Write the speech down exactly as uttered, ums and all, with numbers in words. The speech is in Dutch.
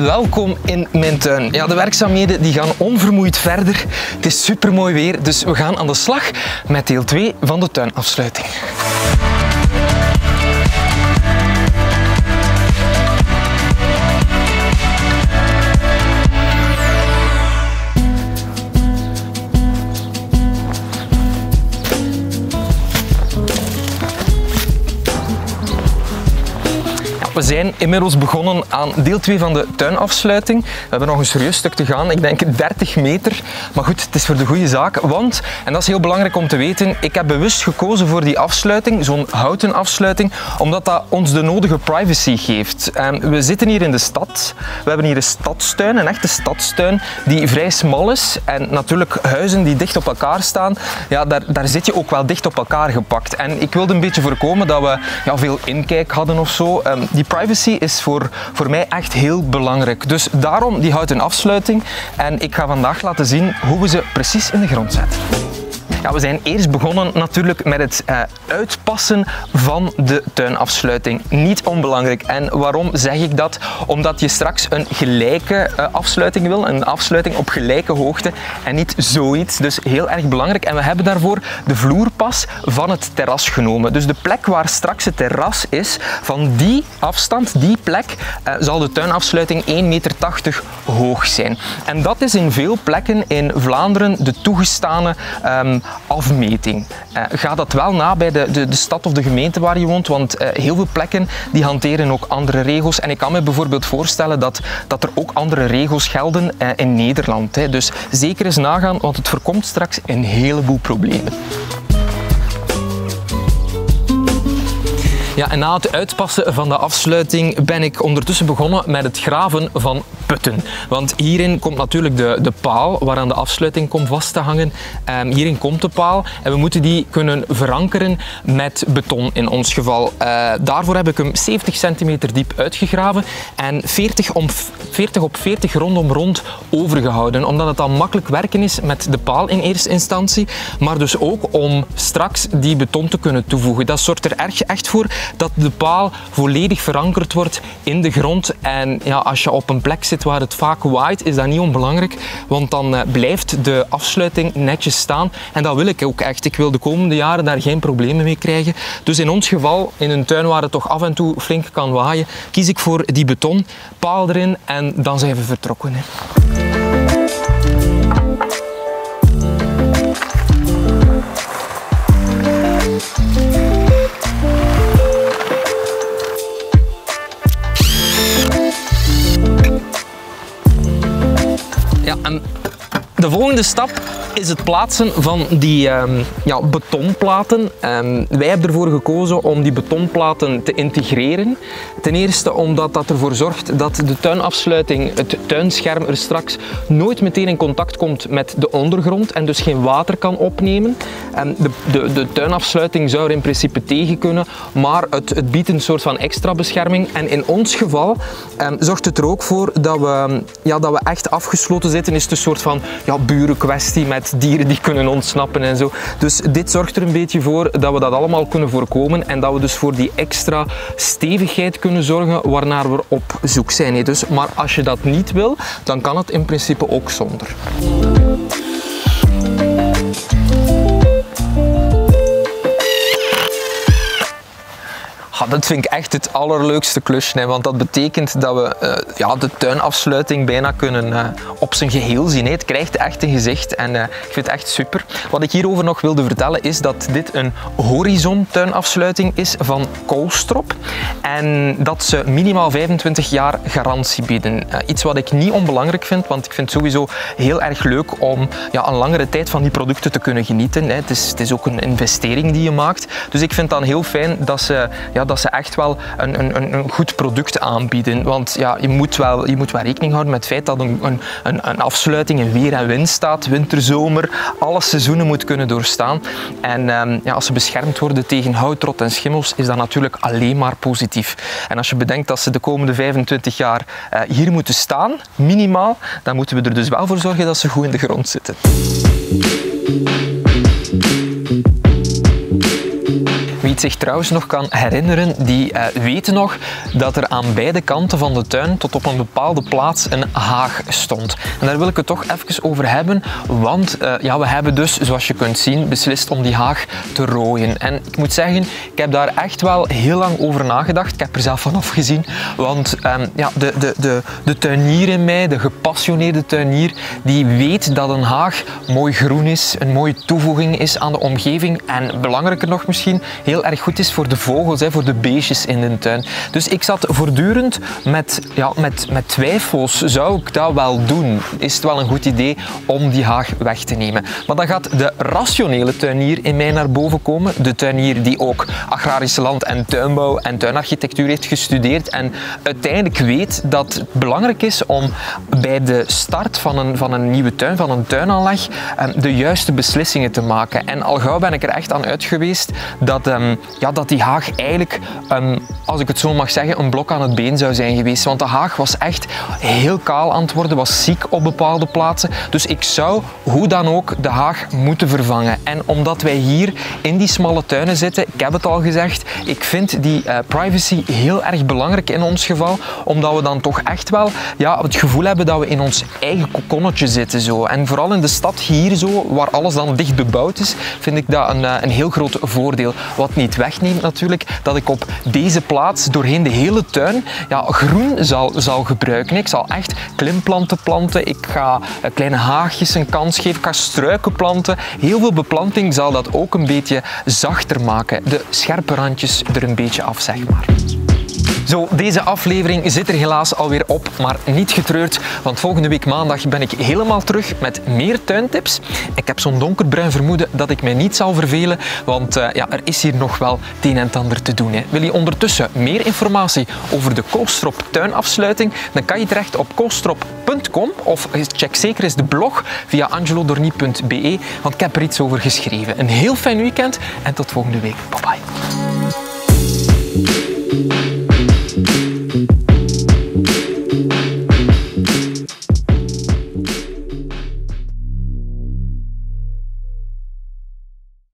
welkom in mijn tuin. Ja, de werkzaamheden die gaan onvermoeid verder. Het is super mooi weer, dus we gaan aan de slag met deel twee van de tuinafsluiting. We zijn inmiddels begonnen aan deel twee van de tuinafsluiting. We hebben nog een serieus stuk te gaan, ik denk dertig meter. Maar goed, het is voor de goede zaak, want, en dat is heel belangrijk om te weten, ik heb bewust gekozen voor die afsluiting, zo'n houten afsluiting, omdat dat ons de nodige privacy geeft. We zitten hier in de stad, we hebben hier een stadstuin, een echte stadstuin, die vrij smal is. En natuurlijk huizen die dicht op elkaar staan, ja, daar, daar zit je ook wel dicht op elkaar gepakt. En ik wilde een beetje voorkomen dat we ja, veel inkijk hadden of zo. Die privacy is voor, voor mij echt heel belangrijk. Dus daarom die houten afsluiting. En ik ga vandaag laten zien hoe we ze precies in de grond zetten. Ja, we zijn eerst begonnen natuurlijk met het uh, uitpassen van de tuinafsluiting. Niet onbelangrijk. En waarom zeg ik dat? Omdat je straks een gelijke uh, afsluiting wil, een afsluiting op gelijke hoogte en niet zoiets. Dus heel erg belangrijk. En we hebben daarvoor de vloerpas van het terras genomen. Dus de plek waar straks het terras is, van die afstand, die plek, uh, zal de tuinafsluiting één meter tachtig hoog zijn. En dat is in veel plekken in Vlaanderen de toegestane um, afmeting. Uh, ga dat wel na bij de, de, de stad of de gemeente waar je woont, want uh, heel veel plekken die hanteren ook andere regels. En ik kan me bijvoorbeeld voorstellen dat, dat er ook andere regels gelden uh, in Nederland. Hè. Dus zeker eens nagaan, want het voorkomt straks een heleboel problemen. Ja, en na het uitpassen van de afsluiting ben ik ondertussen begonnen met het graven van putten. Want hierin komt natuurlijk de, de paal waaraan de afsluiting komt vast te hangen. Um, hierin komt de paal en we moeten die kunnen verankeren met beton in ons geval. Uh, daarvoor heb ik hem zeventig centimeter diep uitgegraven en veertig, om, veertig op veertig rondom rond overgehouden. Omdat het dan makkelijk werken is met de paal in eerste instantie, maar dus ook om straks die beton te kunnen toevoegen. Dat zorgt er erg echt voor dat de paal volledig verankerd wordt in de grond. En ja, als je op een plek zit waar het vaak waait, is dat niet onbelangrijk, want dan uh, blijft de afsluiting netjes staan. En dat wil ik ook echt. Ik wil de komende jaren daar geen problemen mee krijgen. Dus in ons geval, in een tuin waar het toch af en toe flink kan waaien, kies ik voor die beton, paal erin en dan zijn we vertrokken. Hè. Ja, en de volgende stap is het plaatsen van die um, ja, betonplaten. Um, wij hebben ervoor gekozen om die betonplaten te integreren. Ten eerste omdat dat ervoor zorgt dat de tuinafsluiting, het tuinscherm er straks nooit meteen in contact komt met de ondergrond en dus geen water kan opnemen. Um, de, de, de tuinafsluiting zou er in principe tegen kunnen, maar het, het biedt een soort van extra bescherming. En in ons geval um, zorgt het er ook voor dat we, ja, dat we echt afgesloten zitten. Is het een soort van ja, burenkwestie met dieren die kunnen ontsnappen en zo. Dus dit zorgt er een beetje voor dat we dat allemaal kunnen voorkomen en dat we dus voor die extra stevigheid kunnen zorgen waarnaar we op zoek zijn. Dus, maar als je dat niet wil, dan kan het in principe ook zonder. Ja, dat vind ik echt het allerleukste klusje, hè, want dat betekent dat we uh, ja, de tuinafsluiting bijna kunnen uh, op zijn geheel zien. Hè. Het krijgt echt een gezicht en uh, ik vind het echt super. Wat ik hierover nog wilde vertellen is dat dit een horizon tuinafsluiting is van Koolstrop en dat ze minimaal vijfentwintig jaar garantie bieden. Uh, iets wat ik niet onbelangrijk vind, want ik vind het sowieso heel erg leuk om ja, een langere tijd van die producten te kunnen genieten. Hè. Het is, het is ook een investering die je maakt, dus ik vind het dan heel fijn dat ze ja, dat ze echt wel een, een, een goed product aanbieden. Want ja, je, moet wel, je moet wel rekening houden met het feit dat een, een, een afsluiting in weer en wind staat, winter, zomer, alle seizoenen moet kunnen doorstaan. En um, ja, als ze beschermd worden tegen houtrot en schimmels, is dat natuurlijk alleen maar positief. En als je bedenkt dat ze de komende vijfentwintig jaar uh, hier moeten staan, minimaal, dan moeten we er dus wel voor zorgen dat ze goed in de grond zitten. Wie het zich trouwens nog kan herinneren, die uh, weten nog dat er aan beide kanten van de tuin tot op een bepaalde plaats een haag stond. En daar wil ik het toch even over hebben, want uh, ja, we hebben dus, zoals je kunt zien, beslist om die haag te rooien. En ik moet zeggen, ik heb daar echt wel heel lang over nagedacht. Ik heb er zelf van afgezien, want um, ja, de, de, de, de tuinier in mij, de gepassioneerde tuinier, die weet dat een haag mooi groen is, een mooie toevoeging is aan de omgeving en belangrijker nog misschien, heel erg goed is voor de vogels, hè, voor de beestjes in de tuin. Dus ik zat voortdurend met, ja, met, met twijfels. Zou ik dat wel doen? Is het wel een goed idee om die haag weg te nemen? Maar dan gaat de rationele tuinier in mij naar boven komen. De tuinier die ook agrarische land- en tuinbouw en tuinarchitectuur heeft gestudeerd en uiteindelijk weet dat het belangrijk is om bij de start van een, van een nieuwe tuin, van een tuinaanleg, de juiste beslissingen te maken. En al gauw ben ik er echt aan uit geweest dat, um, ja, dat die haag eigenlijk, um, als ik het zo mag zeggen, een blok aan het been zou zijn geweest. Want de haag was echt heel kaal aan het worden, was ziek op bepaalde plaatsen. Dus ik zou, hoe dan ook, de haag moeten vervangen. En omdat wij hier in die smalle tuinen zitten, ik heb het al gezegd, ik vind die uh, privacy heel erg belangrijk in ons geval, omdat we dan toch echt wel ja, het gevoel hebben dat we in ons eigen kokonnetje zitten. Zo. En vooral in de stad hier, zo, waar alles dan dicht bebouwd is, vind ik dat een, een heel groot voordeel. Wat niet wegneemt natuurlijk, dat ik op deze plaats doorheen de hele tuin ja, groen zal, zal gebruiken. Ik zal echt klimplanten planten, ik ga kleine haagjes een kans geven, ik ga struiken planten. Heel veel beplanting zal dat ook een beetje zachter maken. De scherpe randjes er een beetje af, zeg maar. Zo, deze aflevering zit er helaas alweer op, maar niet getreurd, want volgende week maandag ben ik helemaal terug met meer tuintips. Ik heb zo'n donkerbruin vermoeden dat ik mij niet zal vervelen, want uh, ja, er is hier nog wel het een en het ander te doen. Hè. Wil je ondertussen meer informatie over de Koolstrop tuinafsluiting, dan kan je terecht op koolstrop punt com of check zeker eens de blog via angelo dorny punt be, want ik heb er iets over geschreven. Een heel fijn weekend en tot volgende week. Bye bye.